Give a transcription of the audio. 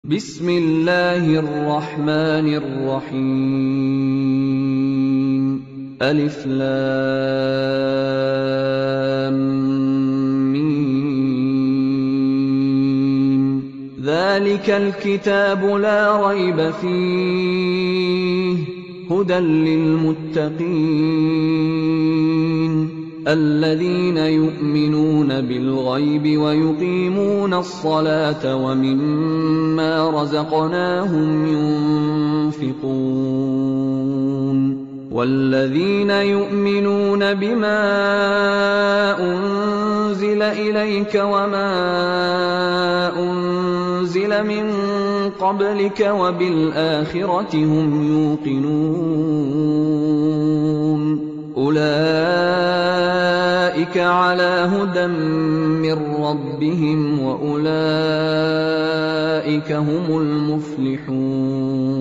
بسم الله الرحمن الرحيم ألف لام ميم ذلك الكتاب لا ريب فيه هدى للمتقين الذين يؤمنون بالغيب ويقيمون الصلاة ومما رزقناهم ينفقون والذين يؤمنون بما أنزل إليك وما أنزل من قبلك وبالآخرة هم يوقنون أولئك على هدى من ربهم وأولئك هم المفلحون